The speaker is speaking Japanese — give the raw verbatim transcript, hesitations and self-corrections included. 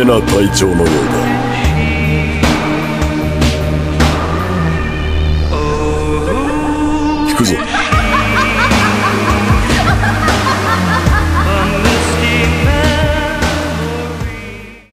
な隊長のようだ。引くぞ。